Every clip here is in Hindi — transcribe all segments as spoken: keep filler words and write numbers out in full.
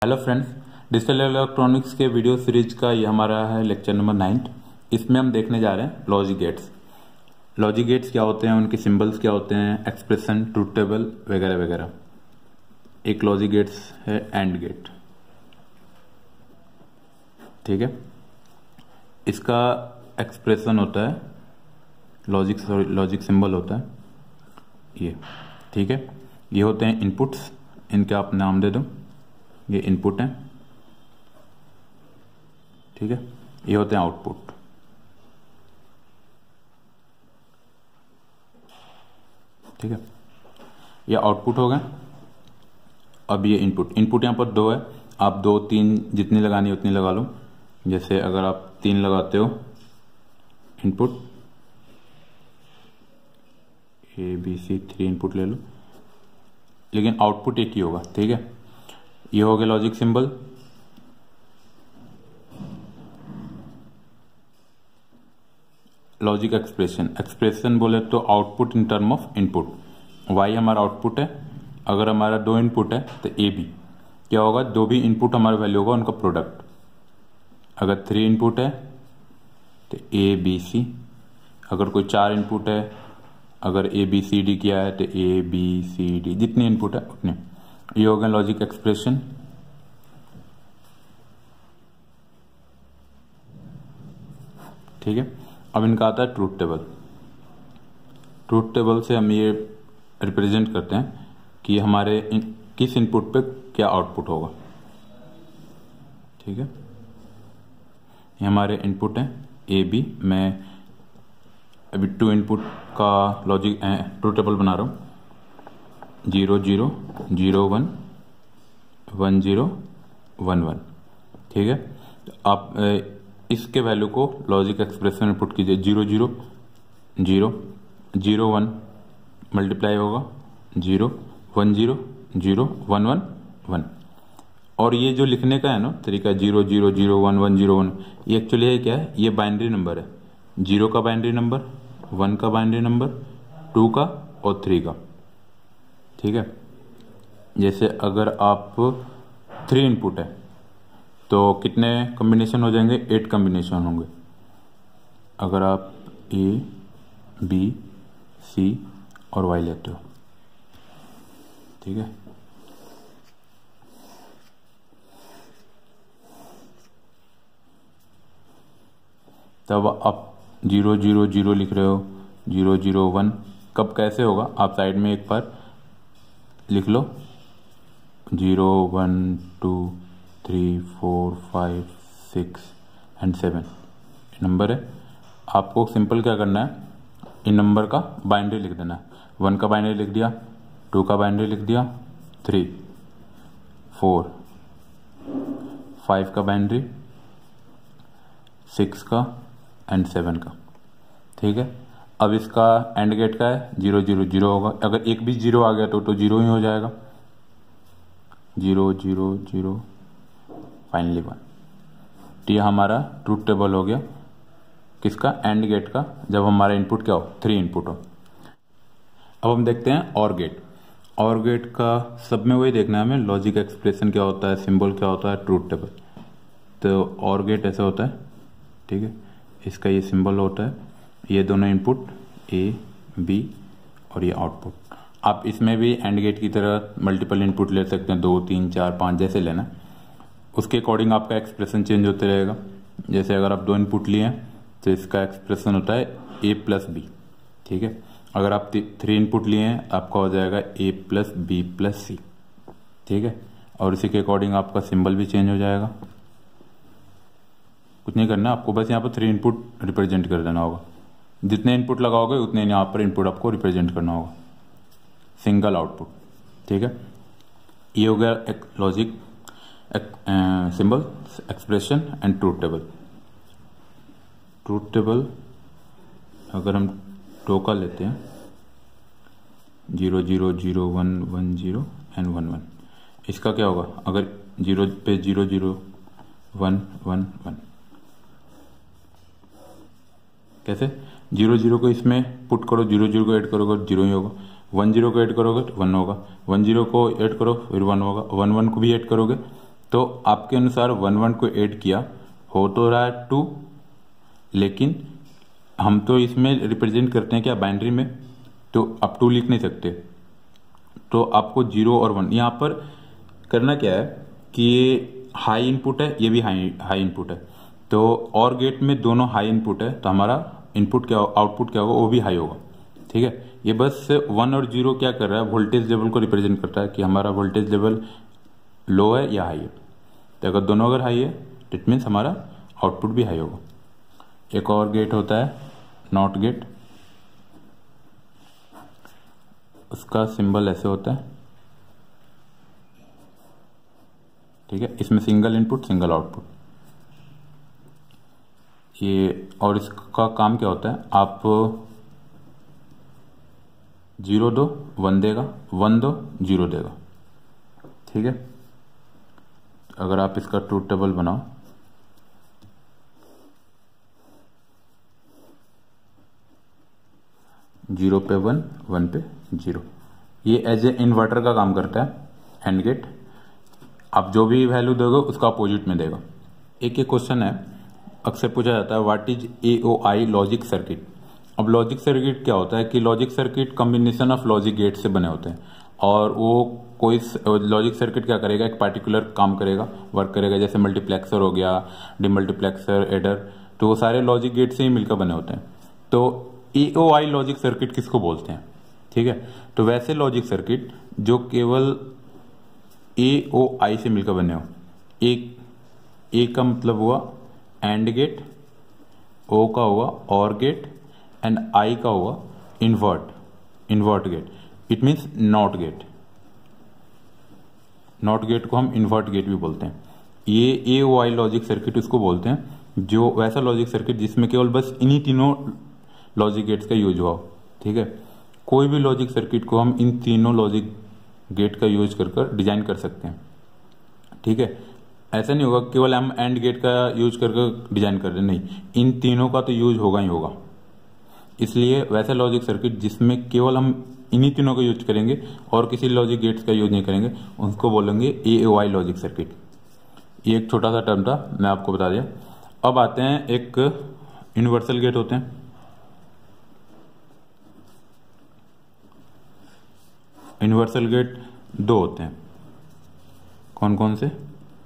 हेलो फ्रेंड्स, डिजिटल इलेक्ट्रॉनिक्स के वीडियो सीरीज का ये हमारा है लेक्चर नंबर नाइन्थ। इसमें हम देखने जा रहे हैं लॉजिक गेट्स। लॉजिक गेट्स क्या होते हैं, उनके सिंबल्स क्या होते हैं, एक्सप्रेशन, ट्रूथ टेबल वगैरह वगैरह। एक लॉजिक गेट्स है एंड गेट, ठीक है। इसका एक्सप्रेशन होता है, लॉजिक सॉरी लॉजिक सिंबल होता है ये, ठीक है। ये होते हैं इनपुट्स, इनके आप नाम दे दो, ये इनपुट है, ठीक है। ये होते हैं आउटपुट, ठीक है। ये आउटपुट हो गए। अब ये इनपुट, इनपुट यहां पर दो है, आप दो तीन जितनी लगानी है उतनी लगा लो। जैसे अगर आप तीन लगाते हो input, A B C three input ले लो, लेकिन आउटपुट एक ही होगा, ठीक है। ये हो गया logic symbol. Logic expression, expression बोले तो output in term of input. Y हमारा आउटपुट है, अगर हमारा दो इनपुट है तो ए बी क्या होगा, दो भी इनपुट हमारा वैल्यू होगा उनका प्रोडक्ट। अगर थ्री इनपुट है तो ए बी सी, अगर कोई चार इनपुट है, अगर ए बी सी डी किया है तो ए बी सी डी, जितने इनपुट है उतने। ये हो गया लॉजिक एक्सप्रेशन। ठीक है। अब इनका आता है ट्रूथ टेबल। ट्रूथ टेबल से हम ये रिप्रेजेंट करते हैं कि हमारे इन, किस इनपुट पे क्या आउटपुट होगा, ठीक है। ये हमारे इनपुट है ए बी। मैं अभी टू इनपुट का लॉजिक ट्रूथ टेबल बना रहा हूं। Zero zero zero one one zero one one, ठीक है। आप इसके वैल्यू को लॉजिक एक्सप्रेशन में पुट कीजिए। Zero zero zero zero one multiply होगा zero one zero zero one one one. और ये जो लिखने का है ना तरीका, zero zero zero one one zero one, ये एक्चुअली है क्या है, ये बाइनरी नंबर है। जीरो का बाइनरी नंबर, वन का बाइनरी नंबर, टू का और थ्री का, ठीक है। जैसे अगर आप थ्री इनपुट है तो कितने कॉम्बिनेशन हो जाएंगे, एट कॉम्बिनेशन होंगे। अगर आप ए बी सी और वाई लेते हो, ठीक है। तब आप जीरो जीरो जीरो लिख रहे हो, जीरो जीरो वन कब कैसे होगा, आप साइड में एक बार लिख लो। Zero one two three four five six and seven number है। आपको सिंपल क्या करना है, इन नंबर का बाइनरी लिख देना है। वन का बाइनरी लिख दिया, टू का बाइनरी लिख दिया, थ्री फोर फाइव का बाइनरी, सिक्स का एंड सेवन का, ठीक है। अब इसका एंड गेट का है जीरो जीरो जीरो होगा। अगर एक भी जीरो आ गया तो तो जीरो ही हो जाएगा। Zero zero zero finally one. तो ये हमारा ट्रूथ टेबल हो गया किसका, एंड गेट का, जब हमारा इनपुट क्या हो, थ्री इनपुट हो। अब हम देखते हैं और गेट। और गेट का सब में वही देखना है हमें, लॉजिक एक्सप्रेशन क्या होता है, सिंबल क्या होता है, ट्रूथ टेबल। तो और गेट ऐसा होता है, ठीक है। इसका ये सिंबल होता है, ये दोनों इनपुट ए बी और ये आउटपुट। आप इसमें भी एंड गेट की तरह मल्टीपल इनपुट ले सकते हैं, दो तीन चार पाँच जैसे लेना, उसके अकॉर्डिंग आपका एक्सप्रेशन चेंज होते रहेगा। जैसे अगर आप दो इनपुट लिए हैं तो इसका एक्सप्रेशन होता है ए प्लस बी, ठीक है। अगर आप थ्री इनपुट लिए हैं आपका हो जाएगा A plus B plus C, ठीक है। और इसी के अकॉर्डिंग आपका सिंबल भी चेंज हो जाएगा। कुछ नहीं करना आपको, बस यहाँ पर थ्री इनपुट रिप्रेजेंट कर देना होगा। जितने इनपुट लगाओगे उतने यहाँ पर इनपुट आपको रिप्रेजेंट करना होगा, सिंगल आउटपुट, ठीक है। ये हो गया एक logic symbol, expression and truth table. Truth table अगर हम टो का लेते हैं, zero zero zero one one zero and one one, इसका क्या होगा, अगर जीरो पे zero zero one one one, कैसे, जीरो जीरो को इसमें पुट करो, जीरो जीरो को ऐड करोगे जीरो ही होगा, वन जीरो को ऐड करोगे तो वन होगा, वन जीरो को ऐड करो फिर वन होगा, वन वन को भी ऐड करोगे तो आपके अनुसार वन वन को ऐड किया, हो तो रहा है टू, लेकिन हम तो इसमें रिप्रेजेंट करते हैं क्या बाइनरी में, तो आप टू लिख नहीं सकते। तो आपको जीरो और वन यहाँ पर करना क्या है कि ये हाई इनपुट है, ये भी हाई हाई इनपुट है, तो और गेट में दोनों हाई इनपुट है, तो हमारा इनपुट क्या आउटपुट क्या होगा, वो भी हाई होगा। ठीक है, ये बस वन और जीरो क्या कर रहा है, वोल्टेज लेवल को रिप्रेजेंट करता है कि हमारा वोल्टेज लेवल लो है या हाई है। तो अगर दोनों अगर हाई है तो इट मीन्स हमारा आउटपुट भी हाई होगा। एक और गेट होता है नॉट गेट, उसका सिंबल ऐसे होता है। ठीक है, इसमें सिंगल इनपुट सिंगल आउटपुट ये, और इसका काम क्या होता है, आप जीरो दो वन देगा, वन दो जीरो देगा। ठीक है, अगर आप इसका ट्रूथ टेबल बनाओ, जीरो पे वन, वन पे जीरो, ये एज ए इन्वर्टर का काम करता है एंड गेट। आप जो भी वैल्यू दोगे उसका अपोजिट में देगा। एक ये क्वेश्चन है अक्सर पूछा जाता है, what is A O I logic circuit. अब लॉजिक सर्किट क्या होता है कि logic circuit combination of logic gate से बने होते हैं, और वो कोई लॉजिक सर्किट क्या करेगा, एक पार्टिकुलर काम करेगा, वर्क करेगा, जैसे मल्टीप्लेक्सर हो गया, डिमल्टीप्लेक्सर, एडर, तो वो सारे लॉजिक गेट से ही मिलकर बने होते हैं। तो ए ओ आई लॉजिक सर्किट किसको बोलते हैं। ठीक है, तो वैसे लॉजिक सर्किट जो केवल ए ओ आई से मिलकर बने हो, एक ए का मतलब हुआ एंड गेट, ओ का हुआ और गेट, एंड आई का हुआ invert invert gate, it means not gate. Not gate को हम इन्वर्ट गेट भी बोलते हैं। ये ए ओ आई लॉजिक सर्किट इसको बोलते हैं, जो वैसा लॉजिक सर्किट जिसमें केवल बस इन्हीं तीनों लॉजिक गेट्स का यूज हुआ। ठीक है, कोई भी लॉजिक सर्किट को हम इन तीनों लॉजिक गेट का यूज कर कर डिजाइन कर सकते हैं। ठीक है, ऐसा नहीं होगा केवल हम एंड गेट का यूज करके डिजाइन कर रहे हैं, नहीं, इन तीनों का तो यूज होगा ही होगा। इसलिए वैसा लॉजिक सर्किट जिसमें केवल हम इन्हीं तीनों का यूज करेंगे और किसी लॉजिक गेट्स का यूज नहीं करेंगे, उसको बोलेंगे ए ओ आई लॉजिक सर्किट। ये एक छोटा सा टर्म था, मैं आपको बता दिया। अब आते हैं एक यूनिवर्सल गेट होते हैं। यूनिवर्सल गेट दो होते हैं, कौन कौन से,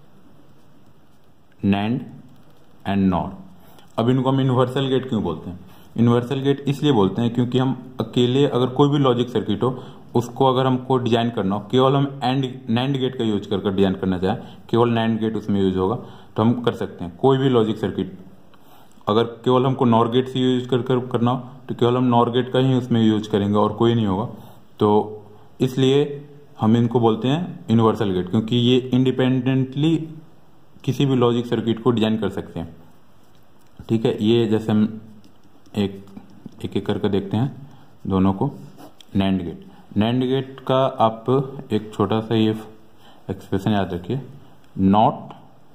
नैंड एंड नॉर। अब इनको हम यूनिवर्सल गेट क्यों बोलते हैं, यूनिवर्सल गेट इसलिए बोलते हैं क्योंकि हम अकेले अगर कोई भी लॉजिक सर्किट हो उसको अगर हमको डिजाइन करना हो, केवल हम एंड नैंड गेट का यूज कर डिजाइन करना चाहें, केवल नैंड गेट उसमें यूज होगा तो हम कर सकते हैं। कोई भी लॉजिक सर्किट अगर केवल हमको नॉर गेट से यूज कर कर करना हो तो केवल हम नॉर गेट का ही उसमें यूज करेंगे और कोई नहीं होगा। तो इसलिए हम इनको बोलते हैं यूनिवर्सल गेट, क्योंकि ये इंडिपेंडेंटली किसी भी लॉजिक सर्किट को डिजाइन कर सकते हैं। ठीक है, ये जैसे हम एक एक एक करके देखते हैं दोनों को। नैंड गेट, नैंड गेट का आप एक छोटा सा ये एक्सप्रेशन याद रखिए, नॉट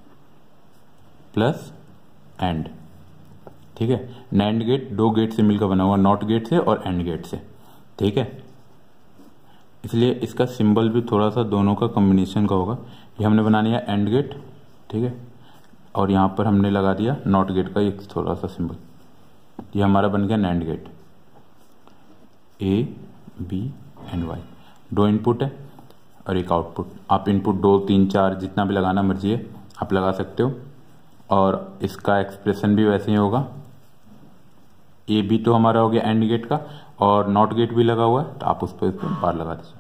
प्लस एंड। ठीक है, नैंड गेट दो गेट से मिलकर बना हुआ, नॉट गेट से और एंड गेट से। ठीक है, इसलिए इसका सिंबल भी थोड़ा सा दोनों का कॉम्बिनेशन का होगा। ये हमने बना लिया एंड गेट, ठीक है, और यहाँ पर हमने लगा दिया नॉट गेट का एक थोड़ा सा सिंबल। ये हमारा बन गया nand gate. A B and Y, दो इनपुट है और एक आउटपुट। आप इनपुट दो तीन चार जितना भी लगाना मर्जी है आप लगा सकते हो, और इसका एक्सप्रेशन भी वैसे ही होगा। ए बी तो हमारा हो गया एंड गेट का, और नॉट गेट भी लगा हुआ है तो आप उस पर इस पर बार लगा दीजिए।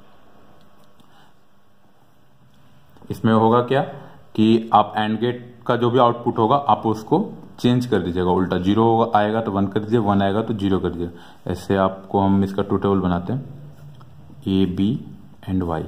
इसमें होगा क्या कि आप एंड गेट का जो भी आउटपुट होगा आप उसको चेंज कर दीजिएगा, उल्टा जीरो होगा आएगा तो वन कर दीजिए, वन आएगा तो जीरो कर दीजिए। ऐसे आपको हम इसका ट्रू टेबल बनाते हैं, ए बी एंड वाई।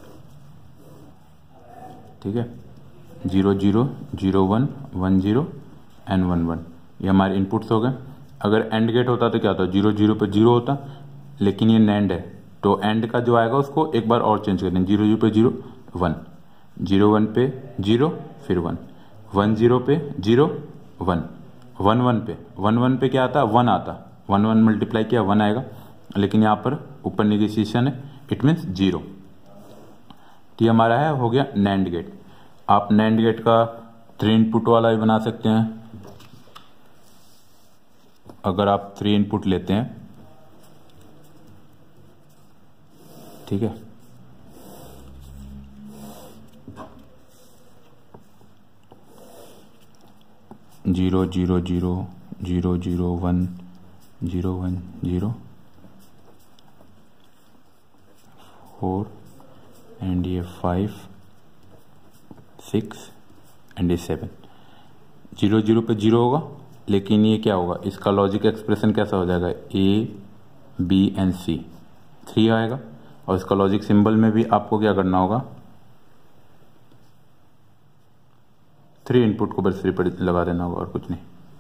ठीक है, zero zero zero one one zero and one one, ये हमारे इनपुट्स हो गए। अगर एंड गेट होता तो क्या होता, जीरो जीरो पे जीरो होता, लेकिन ये नैंड है तो एंड का जो आएगा उसको एक बार और चेंज कर दें, जीरो जीरो पे जीरो वन, जीरो वन पे जीरो फिर वन, वन जीरो पे जीरो वन, वन वन पे वन वन पे क्या आता, वन आता, वन वन मल्टीप्लाई किया वन आएगा, लेकिन यहाँ पर ऊपर निगेशिएशन है, इट मीन्स जीरो। तो ये हमारा है हो गया नैंड गेट। आप नैंड गेट का थ्री इनपुट वाला भी बना सकते हैं। अगर आप थ्री इनपुट लेते हैं, ठीक है, zero zero zero zero zero one zero one zero four and ये फाइव सिक्स एंड ये सेवन। जीरो जीरो पे जीरो होगा, लेकिन ये क्या होगा, इसका लॉजिक एक्सप्रेशन कैसा हो जाएगा, A B and C, three आएगा। और इसका लॉजिक सिंबल में भी आपको क्या करना होगा, थ्री इनपुट को बस रिपीट लगा देना होगा और कुछ नहीं,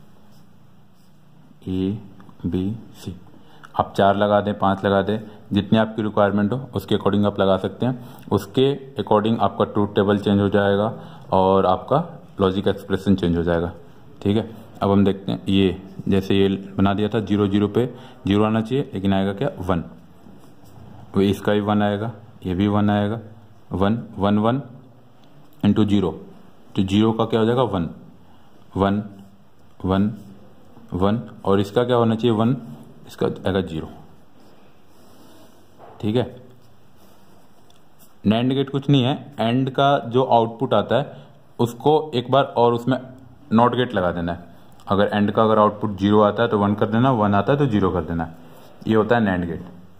ए बी सी। आप चार लगा दें, पांच लगा दें, जितनी आपकी रिक्वायरमेंट हो उसके अकॉर्डिंग आप लगा सकते हैं। उसके अकॉर्डिंग आपका ट्रूथ टेबल चेंज हो जाएगा और आपका लॉजिक एक्सप्रेशन चेंज हो जाएगा। ठीक है, अब हम देखते हैं, ये जैसे ये बना दिया था, जीरो जीरो पे जीरो आना चाहिए, लेकिन आएगा क्या, वन। तो इसका भी वन आएगा, ये भी वन आएगा, one one one into zero, तो जीरो का क्या हो जाएगा, वन वन वन वन, और इसका क्या होना चाहिए, वन, इसका आएगा जीरो। ठीक है, नैंड गेट कुछ नहीं है, एंड का जो आउटपुट आता है उसको एक बार और उसमें नॉट गेट लगा देना है। अगर एंड का अगर आउटपुट जीरो आता है तो वन कर देना, वन आता है तो जीरो कर देना। ये होता है नैंड गेट।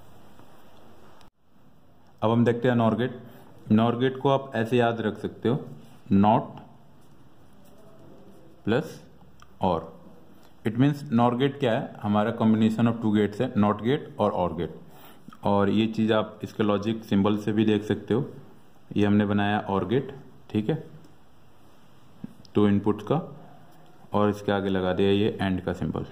अब हम देखते हैं नॉर गेट। नॉर गेट को आप ऐसे याद रख सकते हो, not plus or. It means nor gate क्या है, हमारा कॉम्बिनेशन ऑफ टू गेट्स है, नॉट गेट और और गेट। और ये चीज आप इसके लॉजिक सिंबल से भी देख सकते हो, ये हमने बनाया और गेट, ठीक है, टू इनपुट का, और इसके आगे लगा दिया ये एंड का सिंबल,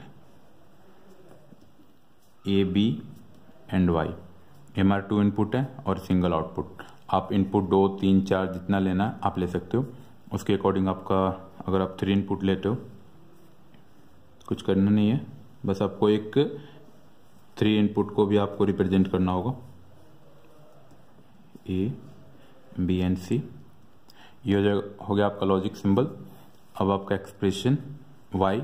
ए बी एंड वाई। ये हमारा टू इनपुट है और सिंगल आउटपुट। आप इनपुट दो तीन चार जितना लेना है आप ले सकते हो, उसके अकॉर्डिंग आपका, अगर आप थ्री इनपुट लेते हो कुछ करना नहीं है, बस आपको एक थ्री इनपुट को भी आपको रिप्रेजेंट करना होगा, ए बी एंड सी। ये हो गया आपका लॉजिक सिंबल। अब आपका expression Y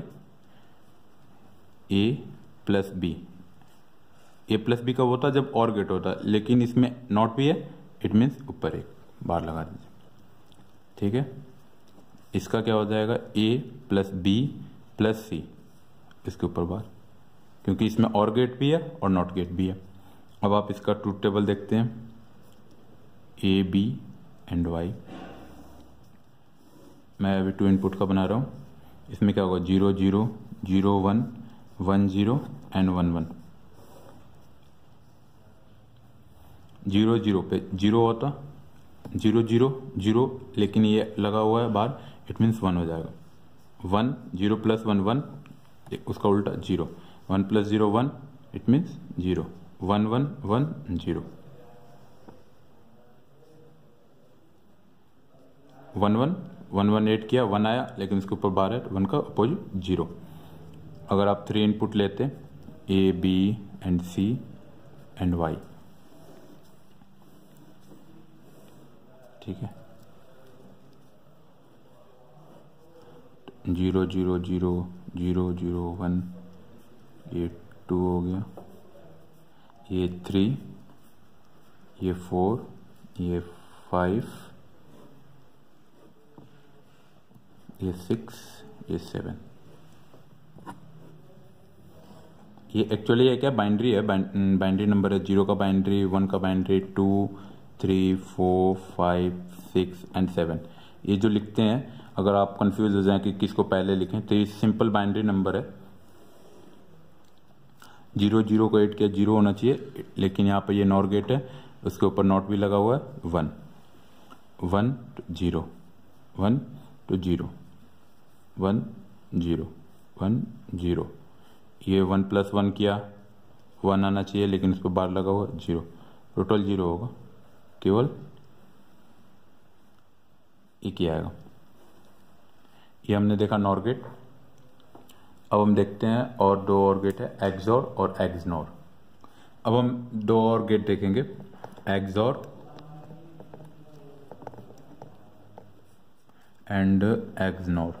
A plus B, A plus B कब होता है, जब और गेट होता है, लेकिन इसमें नॉट भी है, इट मीन्स ऊपर एक बार लगा दीजिए। ठीक है, इसका क्या हो जाएगा, A plus B plus C, इसके ऊपर बार, क्योंकि इसमें और गेट भी है और नॉट गेट भी है। अब आप इसका ट्रूथ टेबल देखते हैं, ए बी एंड वाई। मैं अभी टू इनपुट का बना रहा हूँ, इसमें क्या होगा, zero zero zero one one zero and one one. Zero zero पे जीरो होता, जीरो जीरो जीरो, लेकिन ये लगा हुआ है बार, इट मीन्स वन हो जाएगा। One, zero plus one one, उसका उल्टा zero, one plus zero one, it means zero, one one one zero, one one one one add किया, वन आया, लेकिन इसके ऊपर बार है, वन का अपोजिट जीरो। अगर आप थ्री इनपुट लेते, A B and C and Y, ठीक है, zero zero zero zero zero one, ये टू हो गया, ये थ्री, ये फोर, ये फाइव, ये सिक्स, ये सेवन। ये एक्चुअली ये क्या बाइनरी है, बाइनरी नंबर है, जीरो का बाइनरी, वन का binary, two three four five six and seven. ये जो लिखते हैं, अगर आप कंफ्यूज हो जाए कि किसको पहले लिखें, तो ये सिंपल बाइनरी नंबर है। जीरो जीरो को एट किया, जीरो होना चाहिए, लेकिन यहाँ पे ये नॉर गेट है, उसके ऊपर नॉट भी लगा हुआ है, one one zero, one two zero, one zero one zero. ये वन प्लस वन किया, वन आना चाहिए, लेकिन इस पर बार लगा हुआ जीरो, टोटल जीरो होगा, केवल एक ही आएगा। ये हमने देखा नॉर गेट। अब हम देखते हैं और दो और गेट है, एक्सॉर और एक्सनॉर। अब हम दो और गेट देखेंगे, एक्सॉर एंड एक्सनोर।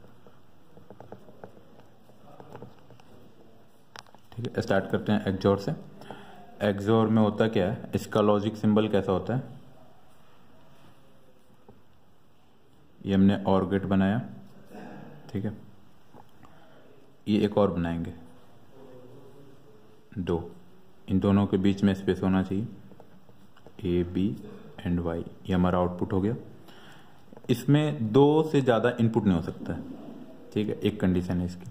ठीक है, स्टार्ट करते हैं एक्सोर से। एक्सोर में होता क्या है, इसका लॉजिक सिंबल कैसा होता है, ये हमने और गेट बनाया, ठीक है, ये एक और बनाएंगे, दो, इन दोनों के बीच में स्पेस होना चाहिए, ए बी एंड वाई, ये हमारा आउटपुट हो गया। इसमें दो से ज़्यादा इनपुट नहीं हो सकता है, ठीक है, एक कंडीशन है इसकी,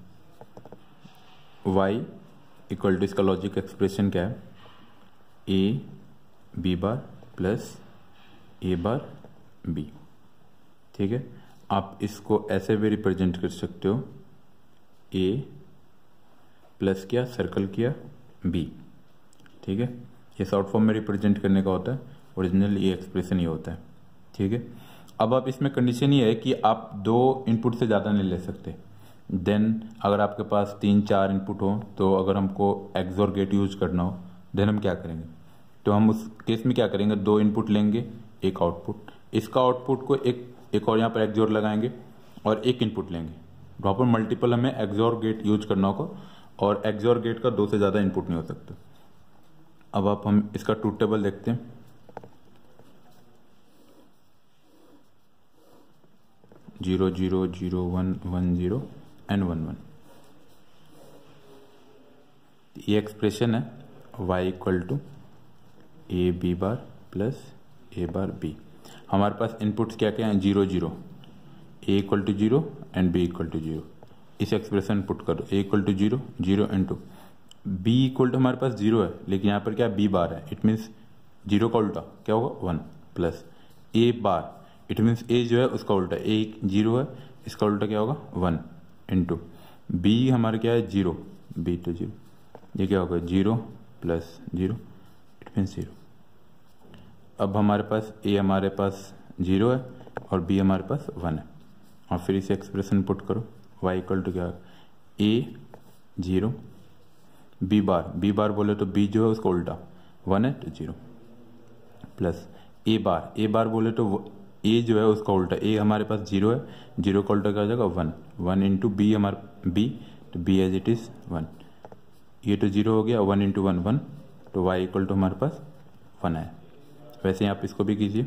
y इक्वल टू, इसका लॉजिक एक्सप्रेशन क्या है, A B bar plus A bar B. ठीक है, आप इसको ऐसे भी रिप्रेजेंट कर सकते हो, ए प्लस किया, सर्कल किया, बी। ठीक है, ये शॉर्ट फॉर्म में रिप्रेजेंट करने का होता है, ओरिजिनल ये एक्सप्रेशन ये होता है। ठीक है, अब आप इसमें कंडीशन ये है कि आप दो इनपुट से ज़्यादा नहीं ले सकते। देन अगर आपके पास तीन चार इनपुट हो, तो अगर हमको एक्सोर गेट यूज करना हो, देन हम क्या करेंगे, तो हम उस केस में क्या करेंगे, दो इनपुट लेंगे, एक आउटपुट, इसका आउटपुट को एक एक और यहाँ पर एक्सोर लगाएंगे और एक इनपुट लेंगे, वहाँ पर मल्टीपल हमें एक्सोर गेट यूज करना होगा, और एक्सोर गेट का दो से ज़्यादा इनपुट नहीं हो सकता। अब आप हम इसका ट्रूथ टेबल देखते हैं। Zero zero zero one one zero and one one, ये एक्सप्रेशन है y equal to A B bar plus A bar B. हमारे पास इनपुट्स क्या क्या हैं, zero zero, A equal to zero and B equal to zero. इस एक्सप्रेशन पुट करो, A equal to zero, zero and two, B equal to हमारे पास जीरो है, लेकिन यहाँ पर क्या बी बार है, इट मीन्स जीरो का उल्टा क्या होगा, one, plus A bar, it means A जो है उसका उल्टा, ए जीरो है, इसका उल्टा क्या होगा, वन, इंटू बी हमारे क्या है, जीरो, बी टू जीरो, ये क्या होगा, zero plus zero, it means zero. अब हमारे पास ए हमारे पास जीरो है और बी हमारे पास वन है, और फिर इसे एक्सप्रेशन पुट करो, वाई इक्वल टू क्या है, A zero, B bar, B bar बोले तो बी जो है उसका उल्टा, वन है तो जीरो, प्लस ए बार, ए बार बोले तो ए जो है उसका उल्टा, ए हमारे पास जीरो है, जीरो का उल्टा क्या हो जाएगा, वन, वन इंटू बी हमारा बी, तो B as it is one, ये तो जीरो हो गया, वन इंटू वन वन, तो वाई इक्वल टू हमारे पास वन है। वैसे ही आप इसको भी कीजिए,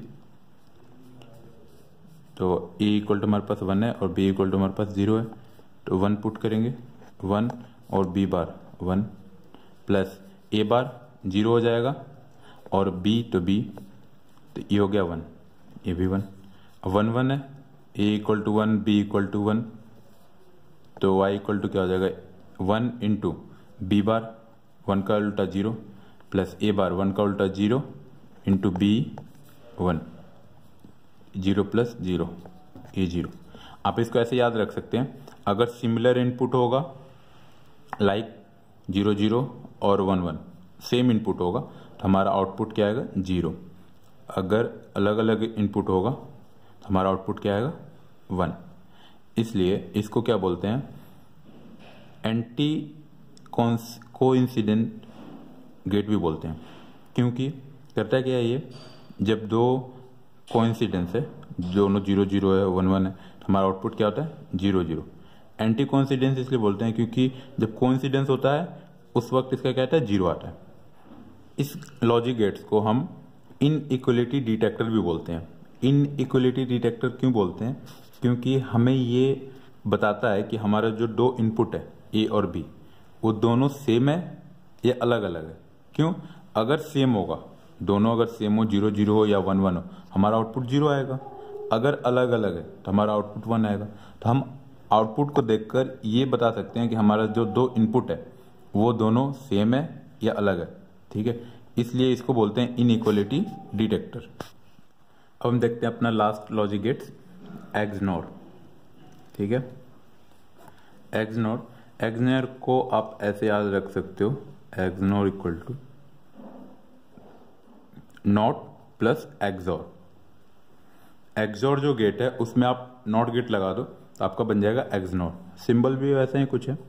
तो ए इक्वल टू हमारे पास वन है और बी इक्वल टू हमारे पास जीरो है, तो वन पुट करेंगे, वन और B bar one, plus A bar zero हो जाएगा और बी तो बी, तो ये हो गया वन, ये भी वन, वन वन है, A equal to one, B equal to one, तो वाई इक्वल टू क्या हो जाएगा, one into B bar, one का उल्टा zero, plus A bar, one का उल्टा zero, into B one, zero plus zero, ये जीरो। आप इसको ऐसे याद रख सकते हैं, अगर सिमिलर इनपुट होगा लाइक जीरो जीरो और वन वन, सेम इनपुट होगा तो हमारा आउटपुट क्या आएगा, जीरो। अगर अलग अलग इनपुट होगा तो हमारा आउटपुट क्या आएगा, वन। इसलिए इसको क्या बोलते हैं, एंटी कोइंसिडेंट गेट भी बोलते हैं, क्योंकि करता क्या है ये, जब दो कोइंसिडेंस है, दोनों जीरो जीरो है, वन वन है, तो हमारा आउटपुट क्या होता है, जीरो जीरो। एंटी कोइंसिडेंस इसलिए बोलते हैं क्योंकि जब कोइंसिडेंस होता है उस वक्त इसका क्या आता है, जीरो आता है। इस लॉजिक गेट्स को हम इनइक्वलिटी डिटेक्टर भी बोलते हैं। इनइक्वलिटी डिटेक्टर क्यों बोलते हैं, क्योंकि हमें ये बताता है कि हमारा जो दो इनपुट है ए और बी, वो दोनों सेम है या अलग अलग है। क्यों, अगर सेम होगा, दोनों अगर सेम हो, जीरो जीरो हो या वन वन हो, हमारा आउटपुट जीरो आएगा। अगर अलग अलग है तो हमारा आउटपुट वन आएगा। तो हम आउटपुट को देखकर ये बता सकते हैं कि हमारा जो दो इनपुट है वो दोनों सेम है या अलग है। ठीक है, इसलिए इसको बोलते हैं इनइक्वलिटी डिटेक्टर। अब हम देखते हैं अपना लास्ट लॉजिक गेट्स, एक्सनोर। ठीक है, एक्सनोर, एक्सनोर को आप ऐसे याद रख सकते हो, XNOR equal to not plus XOR. XOR जो गेट है उसमें आप नॉट गेट लगा दो तो आपका बन जाएगा एक्सनोर। सिंबल भी वैसे ही कुछ है,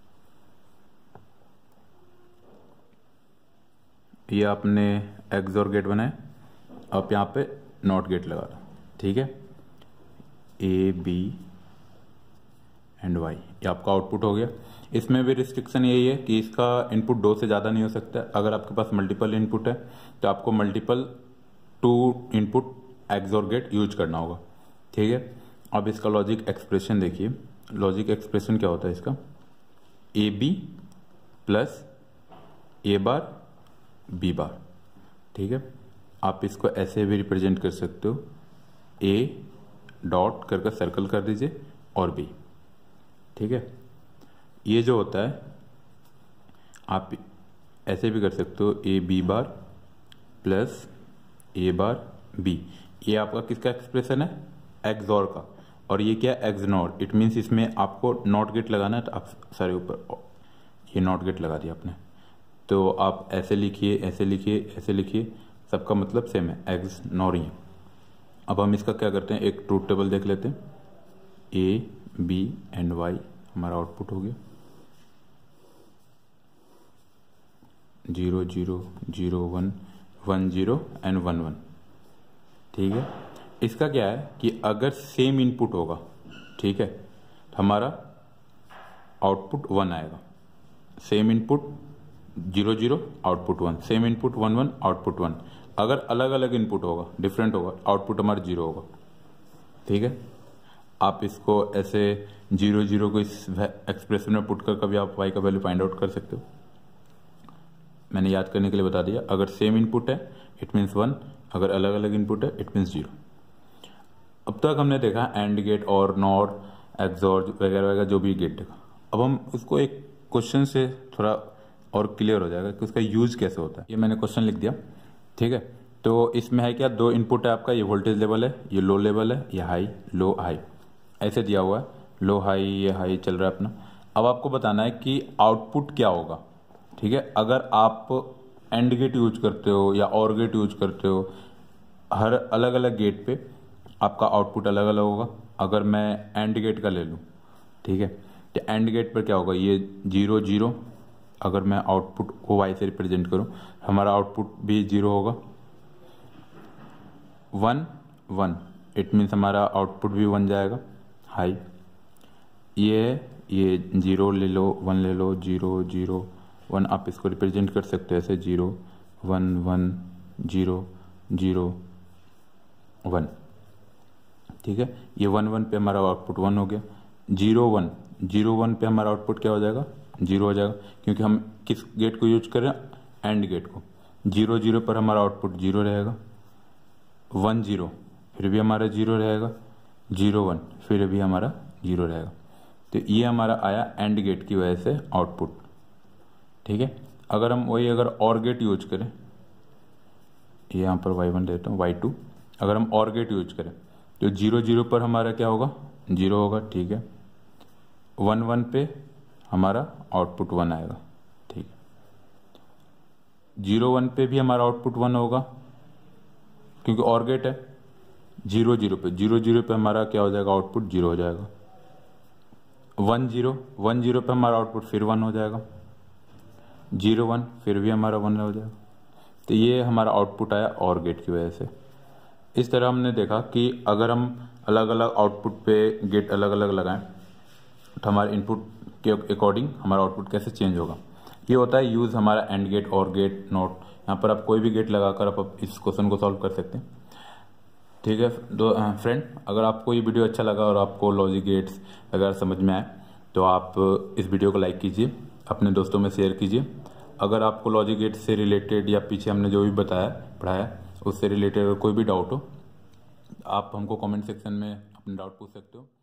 ये आपने एक्सोर गेट बनाए, आप यहाँ पे नॉट गेट लगा दो। ठीक है, ए बी एंड वाई, ये आपका आउटपुट हो गया। इसमें भी रिस्ट्रिक्शन यही है कि इसका इनपुट दो से ज़्यादा नहीं हो सकता। अगर आपके पास मल्टीपल इनपुट है तो आपको multiple two input XOR gate use करना होगा, ठीक है। अब इसका लॉजिक एक्सप्रेशन देखिए, लॉजिक एक्सप्रेशन क्या होता है इसका, A B plus A bar B bar, ठीक है। आप इसको ऐसे भी रिप्रेजेंट कर सकते हो, ए डॉट करके सर्कल कर दीजिए और बी, ठीक है। ये जो होता है आप ऐसे भी कर सकते हो, A B bar plus A bar B. ये आपका किसका एक्सप्रेशन है, एक्सॉर का, और ये क्या एक्स नॉट। इट मीन्स इसमें आपको नॉट गेट लगाना है, तो आप सारे ऊपर ये नॉट गेट लगा दिया आपने, तो आप ऐसे लिखिए, ऐसे लिखिए, ऐसे लिखिए, सबका मतलब सेम है, एक्स नॉर ही है। अब हम इसका क्या करते हैं, एक ट्रूथ टेबल देख लेते हैं। ए बी एंड वाई हमारा आउटपुट हो गया, zero zero zero one one zero and one one, ठीक है। इसका क्या है कि अगर सेम इनपुट होगा, ठीक है, तो हमारा आउटपुट वन आएगा। Same input zero zero output one, same input one one output one. अगर अलग अलग इनपुट होगा, डिफरेंट होगा, आउटपुट हमारा जीरो होगा, ठीक है। आप इसको ऐसे जीरो जीरो को इस एक्सप्रेशन में पुट कर कभी आप वाई का वैल्यू फाइंड आउट कर सकते हो। मैंने याद करने के लिए बता दिया, अगर सेम इनपुट है इट मीन्स वन, अगर अलग अलग इनपुट है इट मीन्स जीरो। अब तक हमने देखा एंड गेट और नॉर एक्सॉर वगैरह वगैरह जो भी गेट देखा। अब हम उसको एक क्वेश्चन से थोड़ा और क्लियर हो जाएगा कि उसका यूज कैसे होता है। ये मैंने क्वेश्चन लिख दिया, ठीक है। तो इसमें है क्या, दो इनपुट है आपका, ये वोल्टेज लेवल है, ये लो लेवल है, ये हाई लो हाई ऐसे दिया हुआ है, लो हाई ये हाई चल रहा है अपना। अब आपको बताना है कि आउटपुट क्या होगा, ठीक है। अगर आप एंड गेट यूज करते हो या और गेट यूज करते हो, हर अलग अलग गेट पे आपका आउटपुट अलग अलग होगा। अगर मैं एंड गेट का ले लूँ, ठीक है, तो एंड गेट पर क्या होगा, ये जीरो जीरो, अगर मैं आउटपुट को वाई से रिप्रेजेंट करूं, हमारा आउटपुट भी जीरो होगा। वन वन इट मीन्स हमारा आउटपुट भी वन जाएगा, हाई। ये ये जीरो ले लो, वन ले लो, जीरो जीरो वन, आप इसको रिप्रेजेंट कर सकते हो ऐसे, zero one one zero zero one, ठीक है। ये वन वन पे हमारा आउटपुट वन हो गया। जीरो वन जीरो वन पे हमारा आउटपुट क्या हो जाएगा, जीरो हो जाएगा, क्योंकि हम किस गेट को यूज कर रहे हैं, एंड गेट को। जीरो जीरो पर हमारा आउटपुट जीरो रहेगा। वन जीरो फिर भी हमारा जीरो रहेगा, जीरो वन फिर भी हमारा जीरो रहेगा। तो ये हमारा आया एंड गेट की वजह से आउटपुट, ठीक है। अगर हम वही अगर और गेट यूज करें, यहाँ पर वाई वन देता हूँ, वाई टू, अगर हम और गेट यूज करें तो जीरो जीरो पर हमारा क्या होगा, जीरो होगा, ठीक है। वन वन पे हमारा आउटपुट वन आएगा, ठीक है। जीरो वन पे भी हमारा आउटपुट वन होगा क्योंकि और गेट है। जीरो जीरो पे जीरो जीरो पे हमारा क्या हो जाएगा, आउटपुट जीरो हो जाएगा। वन जीरो वन जीरो पे हमारा आउटपुट फिर वन हो जाएगा। जीरो वन फिर भी हमारा वन हो जाएगा। तो ये हमारा आउटपुट आया और गेट की वजह से। इस तरह हमने देखा कि अगर हम अलग अलग आउटपुट पे गेट अलग अलग लगाएं तो हमारे इनपुट के अकॉर्डिंग हमारा आउटपुट कैसे चेंज होगा। ये होता है यूज हमारा AND gate OR gate NOT. यहाँ पर आप कोई भी गेट लगाकर आप इस क्वेश्चन को सॉल्व कर सकते हैं, ठीक है। दो फ्रेंड, अगर आपको ये वीडियो अच्छा लगा और आपको लॉजिक गेट्स अगर समझ में आए तो आप इस वीडियो को लाइक कीजिए, अपने दोस्तों में शेयर कीजिए। अगर आपको लॉजिक गेट से रिलेटेड या पीछे हमने जो भी बताया पढ़ाया उससे रिलेटेड कोई भी डाउट हो आप हमको कमेंट सेक्शन में अपने डाउट पूछ सकते हो।